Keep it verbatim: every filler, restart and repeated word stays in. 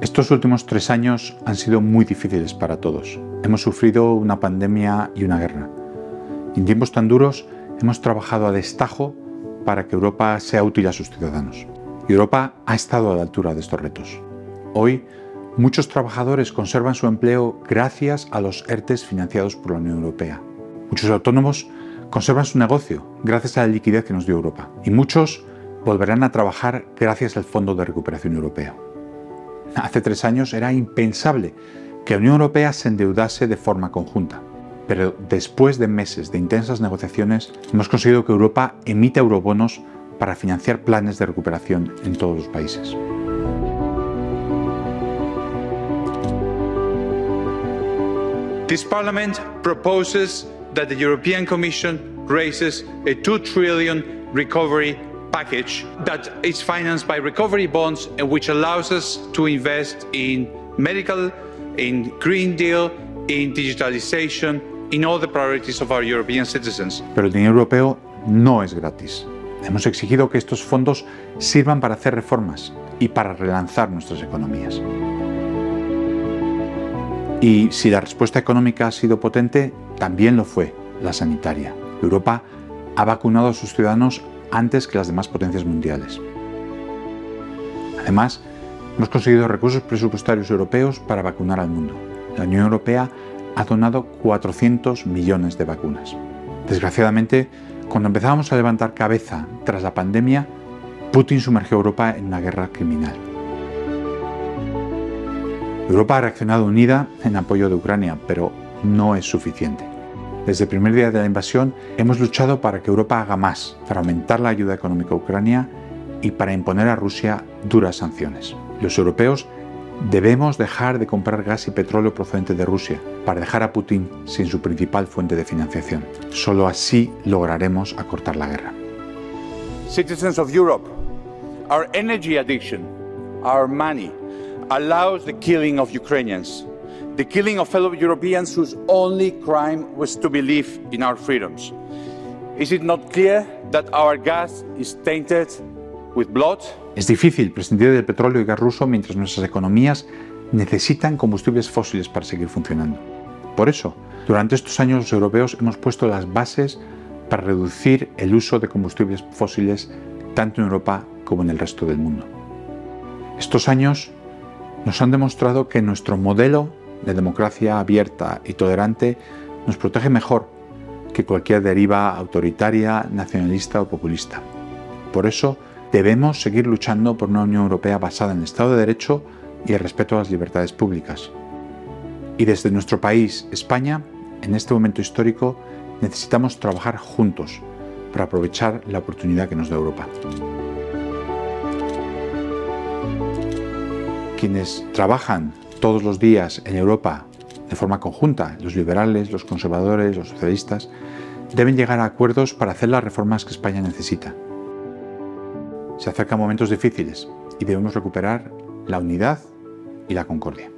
Estos últimos tres años han sido muy difíciles para todos. Hemos sufrido una pandemia y una guerra. Y en tiempos tan duros hemos trabajado a destajo para que Europa sea útil a sus ciudadanos. Y Europa ha estado a la altura de estos retos. Hoy, muchos trabajadores conservan su empleo gracias a los ERTEs financiados por la Unión Europea. Muchos autónomos conservan su negocio gracias a la liquidez que nos dio Europa. Y muchos volverán a trabajar gracias al Fondo de Recuperación Europeo. Hace tres años era impensable que la Unión Europea se endeudase de forma conjunta. Pero después de meses de intensas negociaciones, hemos conseguido que Europa emita eurobonos para financiar planes de recuperación en todos los países. This Parliament proposes that the European Commission raises a two trillion recovery package that is financed by recovery bonds and which allows us to invest in medical, in Green Deal, in digitalization, in all the priorities of our European citizens. Pero el dinero europeo no es gratis. Hemos exigido que estos fondos sirvan para hacer reformas y para relanzar nuestras economías. Y si la respuesta económica ha sido potente, también lo fue la sanitaria. Europa ha vacunado a sus ciudadanos antes que las demás potencias mundiales. Además, hemos conseguido recursos presupuestarios europeos para vacunar al mundo. La Unión Europea ha donado cuatrocientos millones de vacunas. Desgraciadamente, cuando empezábamos a levantar cabeza tras la pandemia, Putin sumergió a Europa en una guerra criminal. Europa ha reaccionado unida en apoyo de Ucrania, pero no es suficiente. Desde el primer día de la invasión hemos luchado para que Europa haga más, para aumentar la ayuda económica a Ucrania y para imponer a Rusia duras sanciones. Los europeos debemos dejar de comprar gas y petróleo procedente de Rusia para dejar a Putin sin su principal fuente de financiación. Solo así lograremos acortar la guerra. Citizens of Europe, our energy addiction, our money, allows the killing of Ukrainians. The killing of fellow Europeans whose only crime was to believe in our freedoms. Is it not clear that our gas is tainted with blood? Es difícil prescindir del petróleo y gas ruso mientras nuestras economías necesitan combustibles fósiles para seguir funcionando. Por eso, durante estos años los europeos hemos puesto las bases para reducir el uso de combustibles fósiles tanto en Europa como en el resto del mundo. Estos años nos han demostrado que nuestro modelo de democracia abierta y tolerante nos protege mejor que cualquier deriva autoritaria, nacionalista o populista. Por eso debemos seguir luchando por una Unión Europea basada en el Estado de Derecho y el respeto a las libertades públicas. Y desde nuestro país, España, en este momento histórico, necesitamos trabajar juntos para aprovechar la oportunidad que nos da Europa. Quienes trabajan todos los días en Europa de forma conjunta, los liberales, los conservadores, los socialistas, deben llegar a acuerdos para hacer las reformas que España necesita. Se acercan momentos difíciles y debemos recuperar la unidad y la concordia.